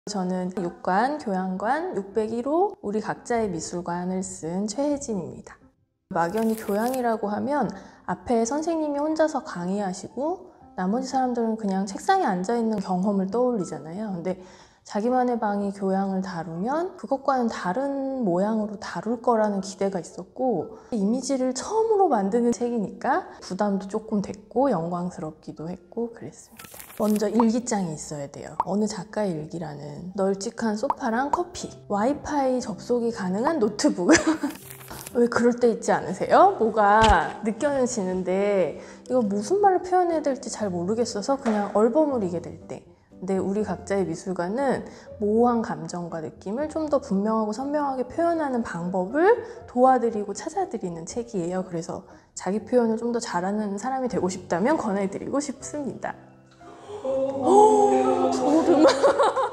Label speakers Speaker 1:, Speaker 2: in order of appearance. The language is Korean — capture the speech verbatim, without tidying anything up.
Speaker 1: 저는 육관, 교양관 육백일 호 우리 각자의 미술관을 쓴 최혜진입니다. 막연히 교양이라고 하면 앞에 선생님이 혼자서 강의하시고 나머지 사람들은 그냥 책상에 앉아있는 경험을 떠올리잖아요. 근데 자기만의 방이 교양을 다루면 그것과는 다른 모양으로 다룰 거라는 기대가 있었고, 이미지를 처음으로 만드는 책이니까 부담도 조금 됐고 영광스럽기도 했고 그랬습니다. 먼저 일기장이 있어야 돼요. 어느 작가의 일기라는. 널찍한 소파랑 커피, 와이파이 접속이 가능한 노트북. 왜 그럴 때 있지 않으세요? 뭐가 느껴지는데 이거 무슨 말로 표현해야 될지 잘 모르겠어서 그냥 얼버무리게 될 때. 근데 우리 각자의 미술관은 모호한 감정과 느낌을 좀 더 분명하고 선명하게 표현하는 방법을 도와드리고 찾아드리는 책이에요. 그래서 자기 표현을 좀 더 잘하는 사람이 되고 싶다면 권해드리고 싶습니다. 오, 소름.